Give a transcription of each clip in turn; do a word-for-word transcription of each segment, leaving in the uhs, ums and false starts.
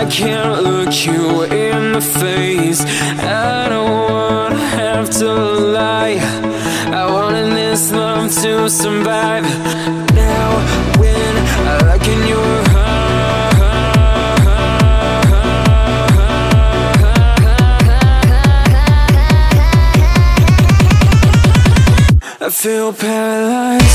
can't look you in the face. I don't wanna have to lie. I wanted this love to survive. Now when I look in your heart, I feel paralyzed.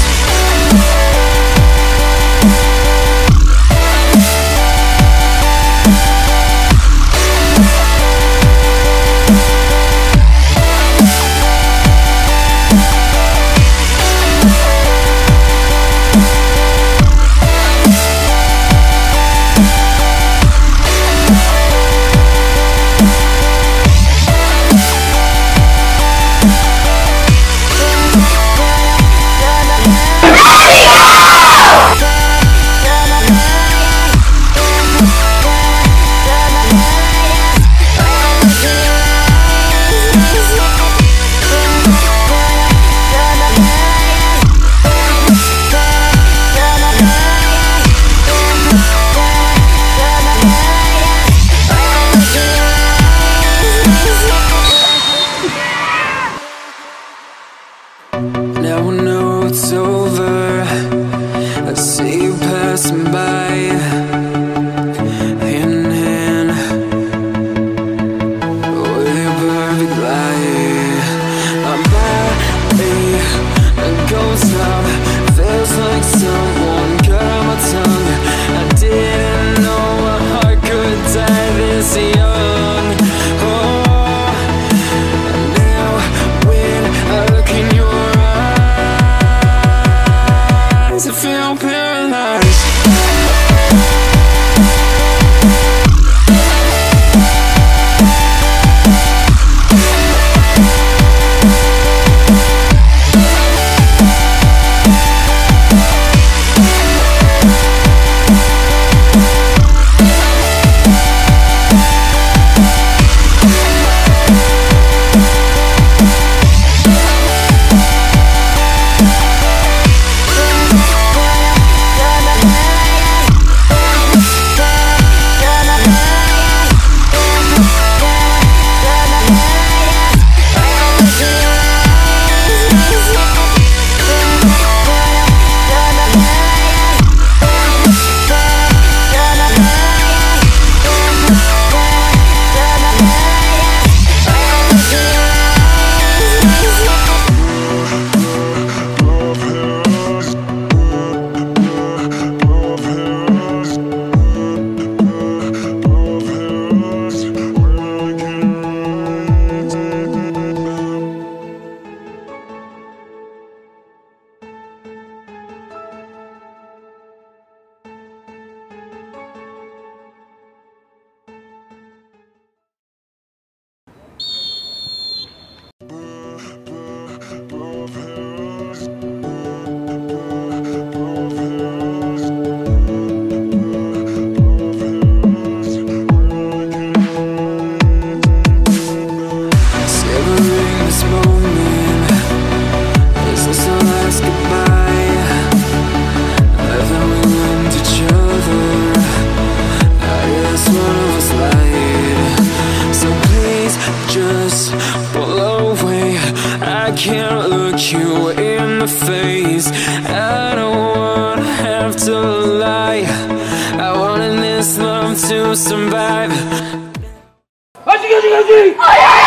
Now I know it's over. I see you passing by, hand in hand, with your perfect light. My body goes numb. Feels like someone cut out my tongue. I didn't know my heart could die this young. Oh, now when I look in your I feel paralyzed. Can't look you in the face. I don't wanna have to lie. I wanted this love to survive.